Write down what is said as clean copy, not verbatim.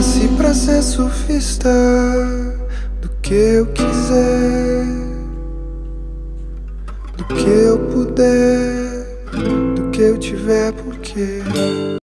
nasci pra ser surfista, do que eu quiser, do que eu puder, do que eu tiver, porque